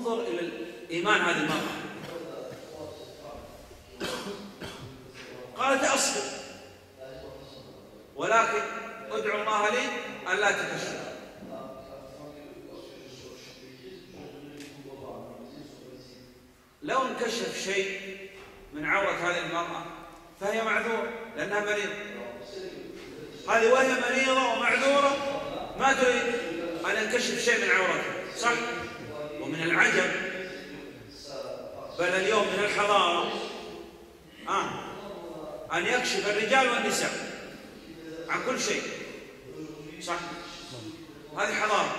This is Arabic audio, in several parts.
انظر إلى الإيمان هذه المرأة. قالت أصبر، ولكن ادعو الله لي أن لا تكشف. لو انكشف شيء من عورة هذه المرأة فهي معذورة لأنها مريضة. هذه وهي مريضة ومعذورة ما تريد أن ينكشف شيء من عورتها، صح؟ ومن العجب بل اليوم من الحضارة أن يكشف الرجال والنساء عن كل شيء، صح؟ هذه حضارة.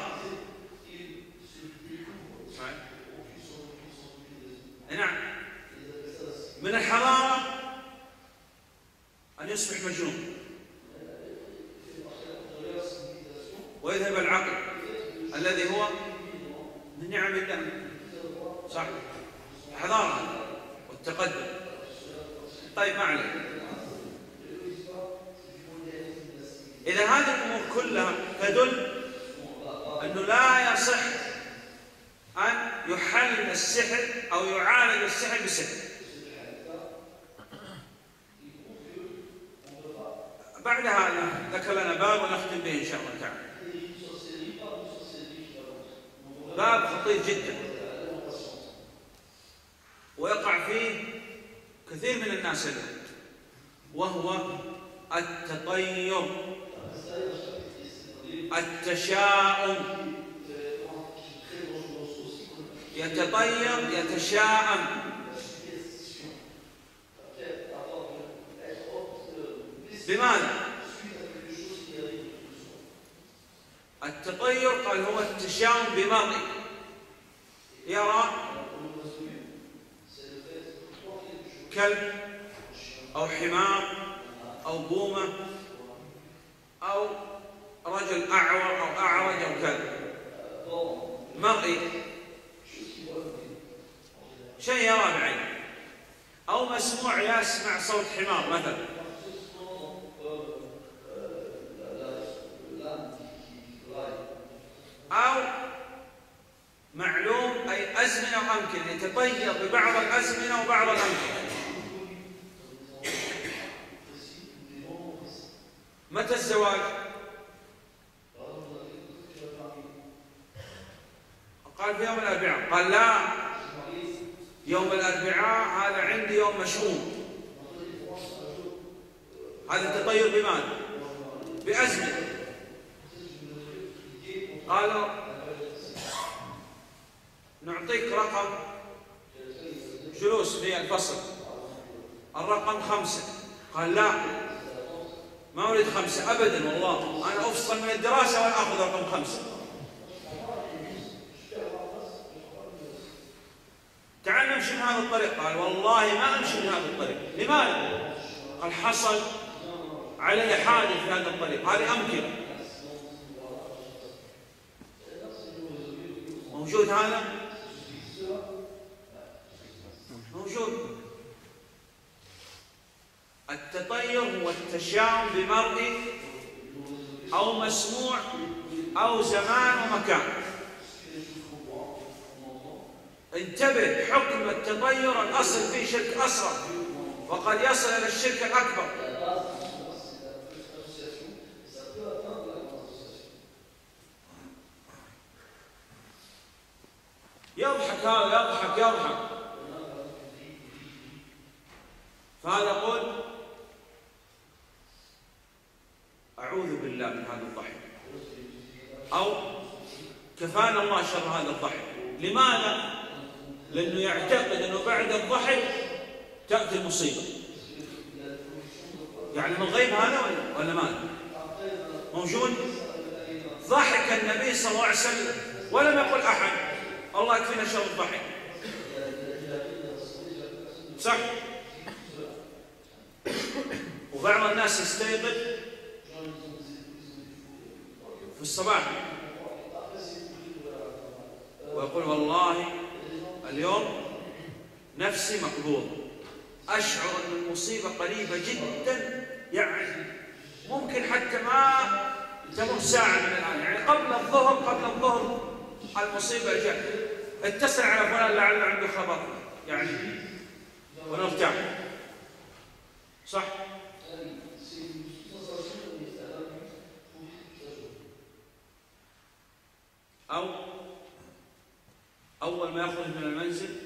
نعم، من الحضارة أن يصبح مجنون ويذهب العقل الذي هو من نعم الله، صح؟ حضارة والتقدم. طيب ما عليه. إذا هذه الأمور كلها تدل أنه لا يصح أن يحل السحر أو يعالج السحر بالسحر. بعد هذا ذكر لنا باب ونختم به إن شاء الله تعالى. باب خطير جدا ويقع فيه كثير من الناس اليوم، وهو التطير، التشاؤم. يتطير، يتشاءم. بماذا؟ التطير قال هو التشاؤم بمرء يرى كلب أو حمار أو بومة أو رجل أعور أو أعرج أو كلب، مرئي، شيء يرى بعينه، أو مسموع يسمع صوت حمار مثلا، أو معلوم أي أزمنة وأمكنة، يتطير ببعض الأزمنة وبعض الأمكنة. متى الزواج؟ قال في يوم الأربعاء. قال لا، يوم الأربعاء هذا عندي يوم مشؤوم. هذا التطير بماذا؟ بأزمنة. قالوا نعطيك رقم جلوس في الفصل، الرقم 5. قال لا، ما أريد 5 أبدا، والله أنا أفصل من الدراسة وأنا أخذ رقم 5. تعال نمشي من هذا الطريق. قال والله ما أمشي من هذا الطريق. لماذا؟ قال حصل علي حادث في هذا الطريق. هذه أمكنة. موجود هذا؟ موجود. التطير هو التشاؤم بمرء أو مسموع أو زمان ومكان. انتبه، حكم التطير الأصل فيه شرك أصغر وقد يصل إلى الشرك الأكبر. يضحك هذا، يضحك. فهذا يقول أعوذ بالله من هذا الضحك، أو كفانا الله شر هذا الضحك. لماذا؟ لأنه يعتقد أنه بعد الضحك تأتي المصيبة. يعني من الغيب هذا ولا ماذا؟ موجود. ضحك النبي صلى الله عليه وسلم ولم يقل أحد الله يكفينا شر الضحك، صح؟ وبعض الناس يستيقظ في الصباح ويقول والله اليوم نفسي مقبوض، أشعر أن المصيبة قريبة جدا، يعني ممكن حتى ما تمر ساعة من الآن، يعني قبل الظهر المصيبة جاءت. اتصل على فلان لعله عنده خبر يعني ونرتاح. صح؟ أو أول ما يخرج من المنزل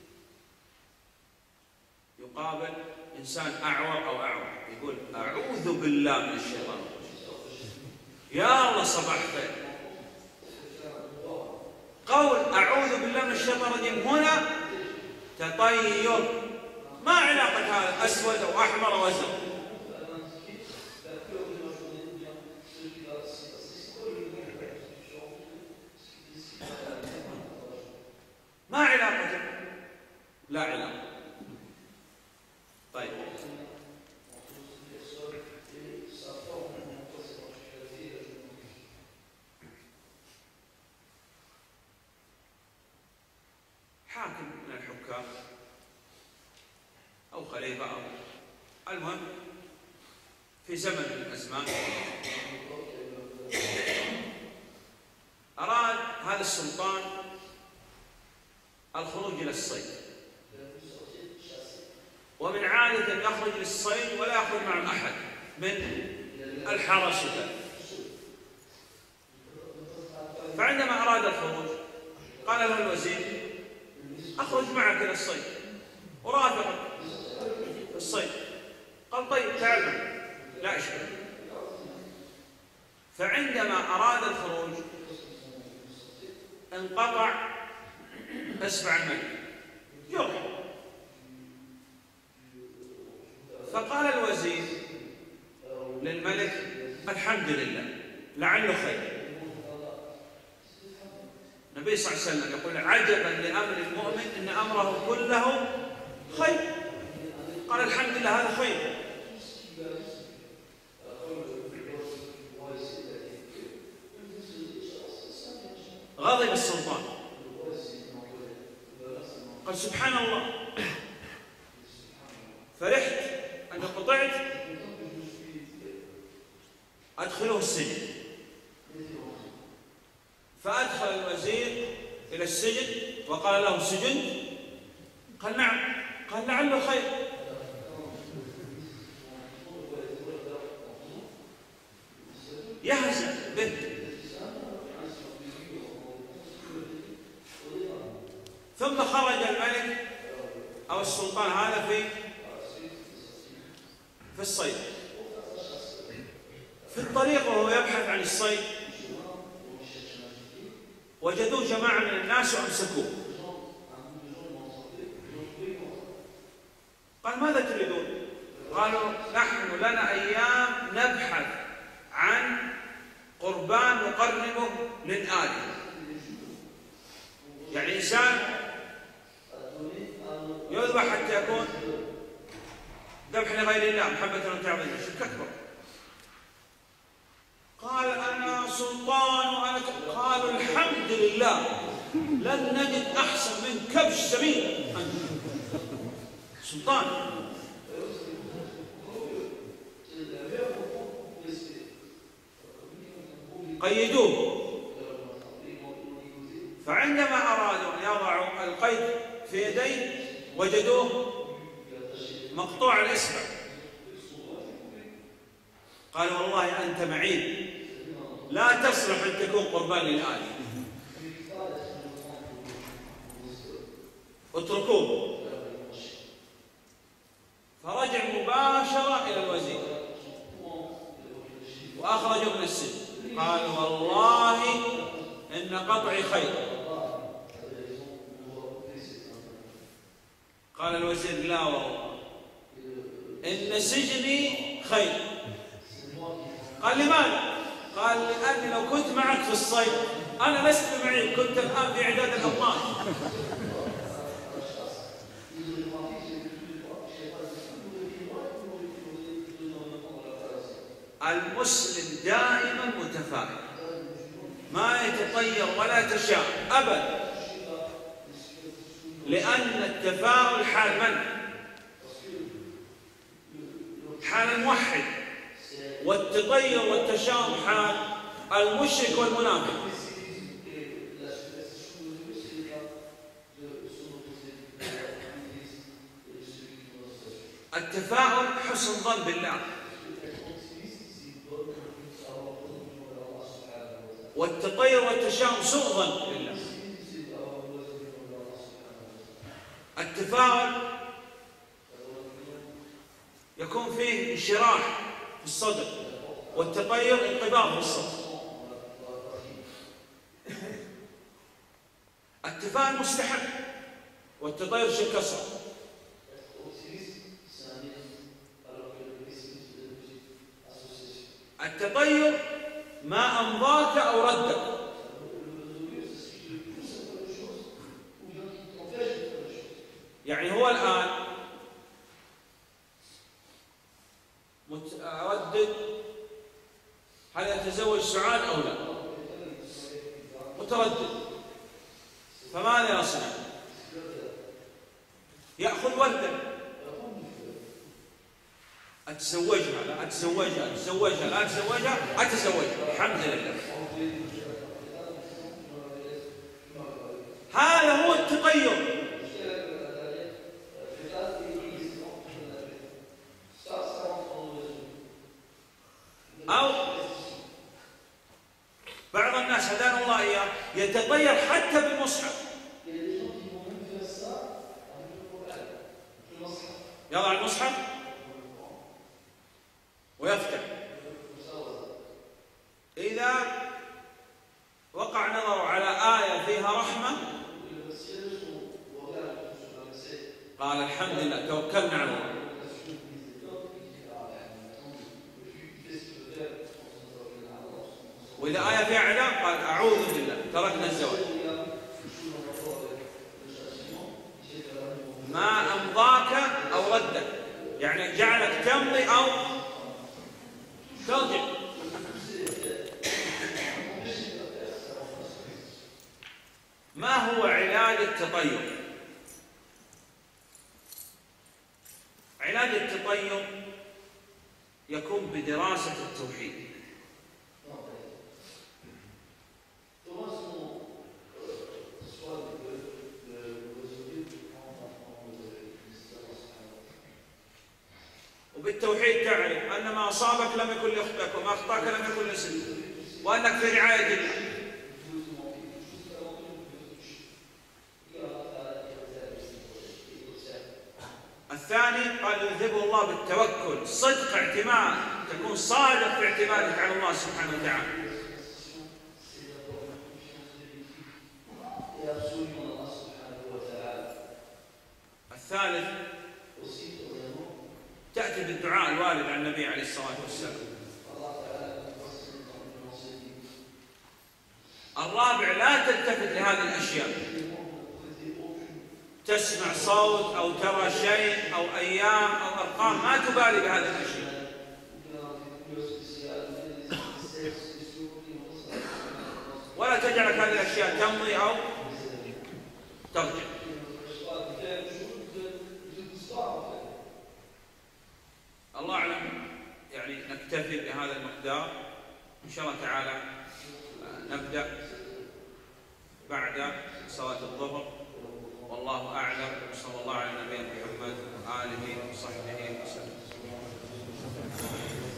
يقابل إنسان أعور أو أعور، يقول أعوذ بالله من الشيطان الرجيم. يا الله صباح خير. قول أعوذ بالله من الشيطان الرجيم هنا تطير، ما علاقة هذا أسود أو أحمر أو أزرق. ما علاقة، لا علاقة. طيب حاكم من الحكام أو خليفة أو المهم في زمن من الأزمان أراد هذا السلطان الخروج إلى الصيد، ومن عادة أن يخرج للصيد ولا يخرج مع أحد من الحرس وكذا. فعندما أراد الخروج قال له الوزير أخرج معك إلى الصيد أرافقك في الصيد. قال طيب تعال معي لا إشكال. فعندما أراد الخروج انقطع أسبع الملك يروح. فقال الوزير للملك الحمد لله لعله خير. النبي صلى الله عليه وسلم يقول عجبا لأمر المؤمن إن أمره كله خير. قال الحمد لله هذا خير. غضب السلطان قال سبحان الله فرحت أن قطعت أدخله السجن. فأدخل الوزير إلى السجن وقال له سجنت؟ قال نعم. قال لعله خير. يهزأ به. ثم خرج الملك أو السلطان هذا في الصيد. في الطريق وهو يبحث عن الصيد وجدوه جماعة من الناس وأمسكوه. قال ماذا تريدون؟ قالوا نحن لنا أيام نبحث عن قربان نقربه للآلهة. يعني إنسان يذبح حتى يكون ذبح لغير الله محبة وتعظيم. شرك أكبر. قال أنا سلطان وأنا قالوا الحمد لله لن نجد أحسن من كبش سمين. سلطان قيدوه. فعندما أرادوا أن يضعوا القيد في يديه وجدوه مقطوع الإصبع. قالوا والله أنت معين لا تصلح أن تكون قربان للآلهة اتركوه. فرجع مباشرة إلى الوزير وأخرجه من السجن. قال والله إن قطعي خير. قال الوزير لا والله إن سجني خير. قال لماذا؟ قال لأني لو كنت معك في الصيد أنا لست معي كنت الآن في إعداد الأطنان. المسلم دائما متفائل ما يتطير ولا يتشاءم أبدا، لأن التفاؤل حال من؟ حال الموحد، والتطير والتشاؤم حال المشرك والمنافق. التفاؤل حسن ظن بالله، والتطير والتشاؤم سوء ظن بالله. التفاؤل يكون فيه انشراح في الصدر، والتطير انقباض في الصدر. التفاؤل مستحب، والتطير شيء كسر. التطير ما أمضاك أو ردك، يعني هو الآن متردد هل يتزوج سعاد أو لا، متردد، فماذا يصنع؟ يأخذ وردا، أتزوجها لا أتزوجها، أتزوجها لا أتزوجها، أتزوجها، الحمد لله. هذا هو التطير. أو بعض الناس هدانا الله إياه يتطير حتى بالمصحف، يضع المصحف ويفتح، إذا وقع نظره على آية فيها رحمة قال الحمد لله توكلنا على الله، وإذا آية فيها عذاب قال أعوذ بالله تركنا الزواج. ما أمضاك أو ردك، يعني جعلك تمضي أو ترجع. ما هو علاج التطير؟ علاج التطير يكون بدراسة التوحيد. وبالتوحيد تعرف أن ما أصابك لم يكن ليخطئك، وما أخطأك لم يكن ليصيبك، وأنك في رعاية الله. الثاني قال يذهبه الله بالتوكل، صدق اعتماد، تكون صادق في اعتمادك على الله سبحانه وتعالى. الثالث تأتي بالدعاء الوارد عن النبي عليه الصلاة والسلام. الرابع لا تلتفت لهذه الأشياء، تسمع صوت أو ترى شيء أو أيام أو أرقام، ما تبالي بهذه الأشياء. ولا تجعلك هذه الأشياء تمضي أو ترجع. الله أعلم، يعني نكتفي بهذا المقدار إن شاء الله تعالى. نبدأ بعد صلاة الظهر، والله أعلم، صلى الله على نبينا محمد وآله وصحبه وسلم.